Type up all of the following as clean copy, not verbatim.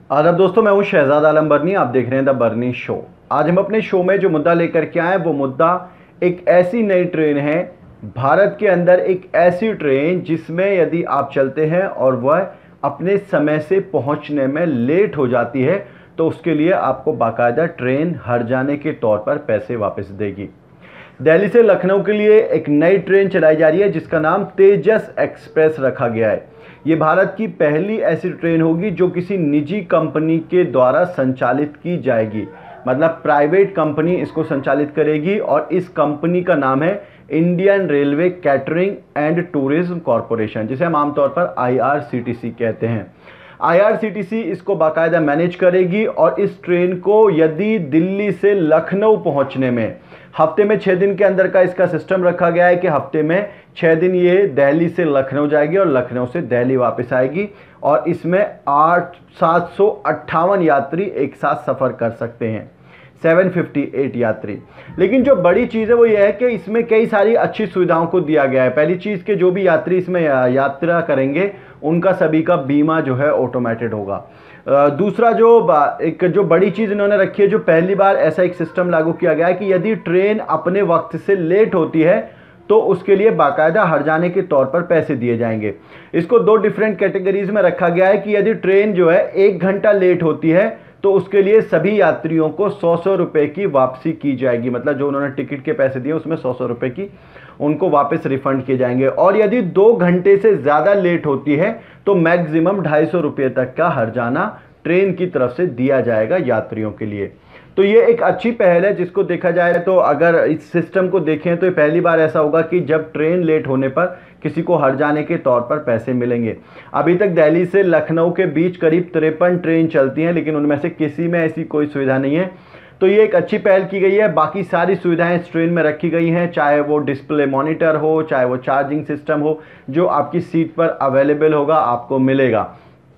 आदाब दोस्तों, मैं हूं शहजाद आलम बर्नी। आप देख रहे हैं द बर्नी शो। आज हम अपने शो में जो मुद्दा लेकर के आए वो मुद्दा एक ऐसी नई ट्रेन है भारत के अंदर, एक ऐसी ट्रेन जिसमें यदि आप चलते हैं और वह अपने समय से पहुंचने में लेट हो जाती है तो उसके लिए आपको बाकायदा ट्रेन हर जाने के तौर पर पैसे वापस देगी। दिल्ली से लखनऊ के लिए एक नई ट्रेन चलाई जा रही है जिसका नाम तेजस एक्सप्रेस रखा गया है। ये भारत की पहली ऐसी ट्रेन होगी जो किसी निजी कंपनी के द्वारा संचालित की जाएगी, मतलब प्राइवेट कंपनी इसको संचालित करेगी और इस कंपनी का नाम है Indian Railway Catering and Tourism Corporation, जिसे हम आमतौर पर IRCTC कहते हैं। IRCTC इसको बाकायदा मैनेज करेगी और इस ट्रेन को यदि दिल्ली से लखनऊ पहुंचने में हफ्ते में 6 दिन के अंदर का इसका सिस्टम रखा गया है कि हफ्ते में 6 दिन ये दिल्ली से लखनऊ जाएगी और लखनऊ से दिल्ली वापस आएगी और इसमें 758 यात्री एक साथ सफ़र कर सकते हैं, 758 यात्री। लेकिन जो बड़ी चीज़ है वो ये है कि इसमें कई सारी अच्छी सुविधाओं को दिया गया है। पहली चीज़ कि जो भी यात्री इसमें यात्रा करेंगे उनका सभी का बीमा जो है ऑटोमेटेड होगा। दूसरा जो बड़ी चीज़ इन्होंने रखी है, जो पहली बार ऐसा एक सिस्टम लागू किया गया है कि यदि ट्रेन अपने वक्त से लेट होती है तो उसके लिए बाकायदा हर जाने के तौर पर पैसे दिए जाएंगे। इसको 2 डिफरेंट कैटेगरीज में रखा गया है कि यदि ट्रेन जो है 1 घंटा लेट होती है तो उसके लिए सभी यात्रियों को 100 रुपये की वापसी की जाएगी, मतलब जो उन्होंने टिकट के पैसे दिए उसमें 100 रुपये की उनको वापस रिफंड किए जाएंगे। और यदि 2 घंटे से ज़्यादा लेट होती है तो मैक्सिमम 250 रुपये तक का हर्जाना ट्रेन की तरफ से दिया जाएगा यात्रियों के लिए। तो ये एक अच्छी पहल है जिसको देखा जाए तो अगर इस सिस्टम को देखें तो ये पहली बार ऐसा होगा कि जब ट्रेन लेट होने पर किसी को हर जाने के तौर पर पैसे मिलेंगे। अभी तक दिल्ली से लखनऊ के बीच करीब 53 ट्रेन चलती हैं लेकिन उनमें से किसी में ऐसी कोई सुविधा नहीं है। तो ये एक अच्छी पहल की गई है। बाकी सारी सुविधाएं इस ट्रेन में रखी गई हैं, चाहे वो डिस्प्ले मॉनिटर हो, चाहे वो चार्जिंग सिस्टम हो, जो आपकी सीट पर अवेलेबल होगा आपको मिलेगा।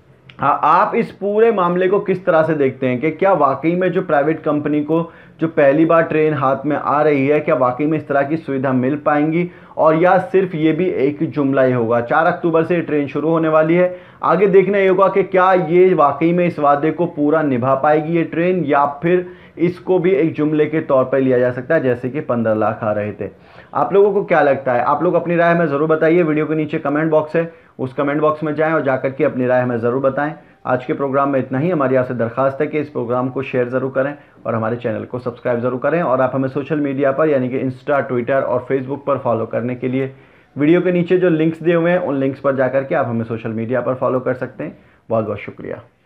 आप इस पूरे मामले को किस तरह से देखते हैं कि क्या वाकई में जो प्राइवेट कंपनी को जो पहली बार ट्रेन हाथ में आ रही है, क्या वाकई में इस तरह की सुविधा मिल पाएंगी और या सिर्फ ये भी एक जुमला ही होगा। 4 अक्टूबर से ये ट्रेन शुरू होने वाली है। आगे देखना ये होगा कि क्या ये वाकई में इस वादे को पूरा निभा पाएगी ये ट्रेन, या फिर इसको भी एक जुमले के तौर पर लिया जा सकता है जैसे कि 15 लाख आ रहे थे। आप लोगों को क्या लगता है? आप लोग अपनी राय हमें ज़रूर बताइए। वीडियो के नीचे कमेंट बॉक्स है, उस कमेंट बॉक्स में जाएं और जाकर के अपनी राय हमें ज़रूर बताएं। आज के प्रोग्राम में इतना ही। हमारी आपसे दरखास्त है कि इस प्रोग्राम को शेयर ज़रूर करें और हमारे चैनल को सब्सक्राइब ज़रूर करें। और आप हमें सोशल मीडिया पर यानी कि इंस्टा, ट्विटर और फेसबुक पर फॉलो करने के लिए वीडियो के नीचे जो लिंक्स दिए हुए हैं उन लिंक्स पर जाकर के आप हमें सोशल मीडिया पर फॉलो कर सकते हैं। बहुत बहुत शुक्रिया।